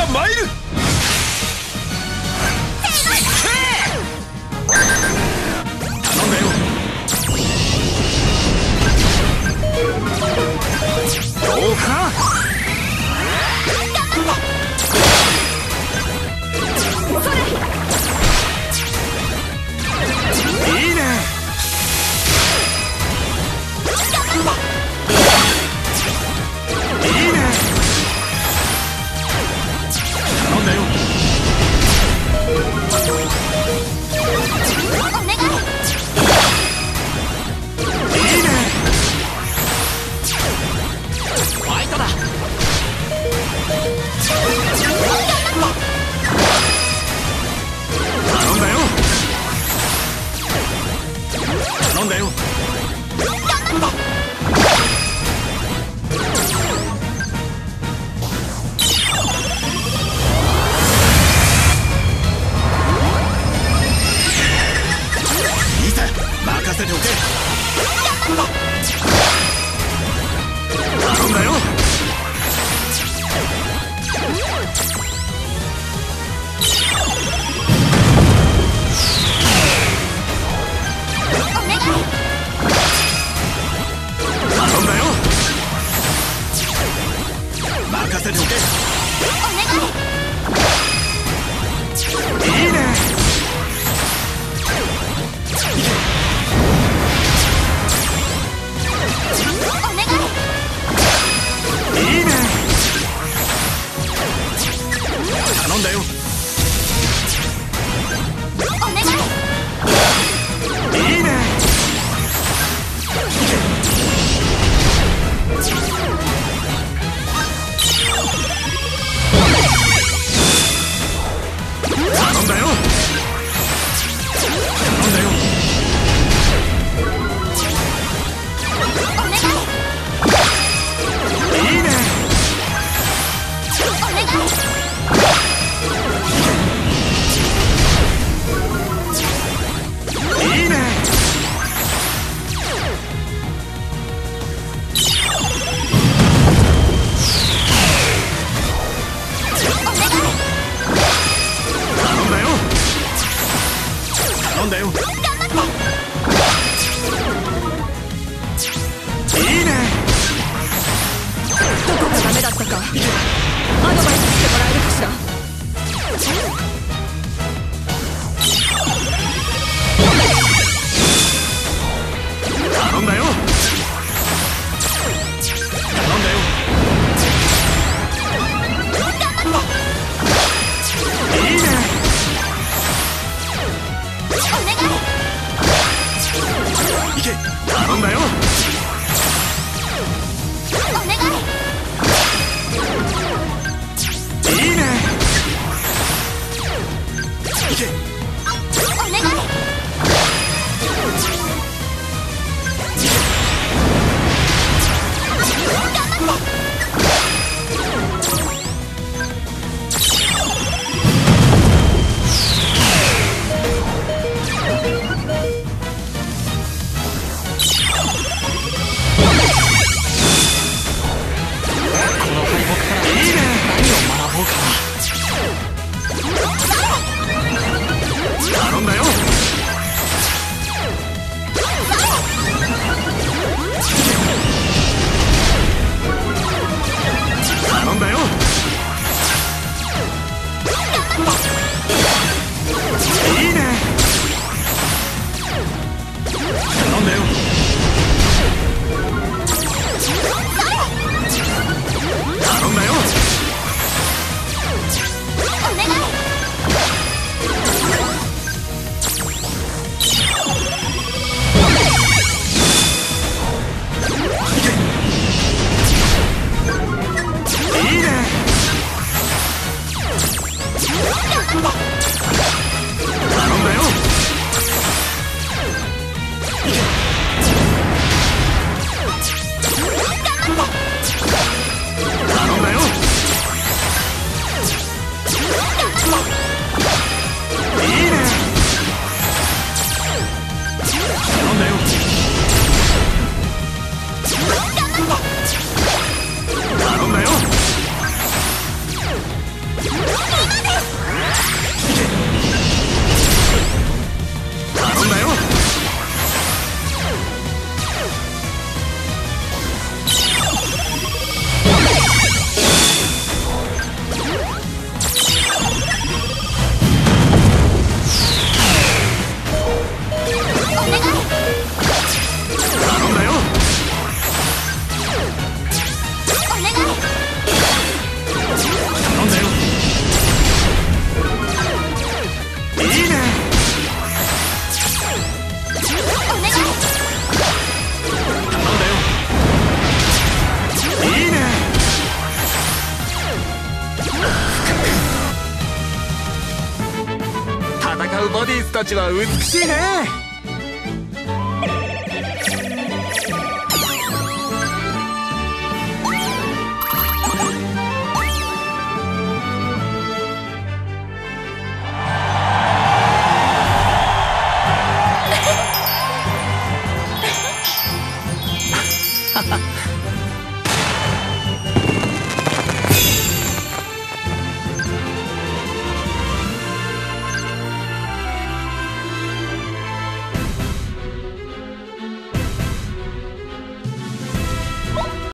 が参る。頼んだよ。どうか。いいね。いいね。頼んだよ。 お願い。 いいね。 ファイトだ。 頼んだよ。頼んだよ。いいさ、任せておけ。頼んだよ。 お願い。 頼んだよ。任せておけ。 お願い。 いいね。 お願い。 いいね。頼んだよ。 お願い。 いいね。頼んだよ。頼んだよ。 お願い。 いいね。 お願い。 いいね。頼んだよ。頼んだよ。いいね。 どこがダメだったかアドバイスしてもらえるかしら。 頼んだよ。頼んだよ。いいね。 お願い。 いけ。頼んだよ。 お願い。 いいね。いけ。 お願い。 頼んだよ。頼んだよ。いいね。頼んだよ。頼んだよ。 ボディーズたちは美しいね。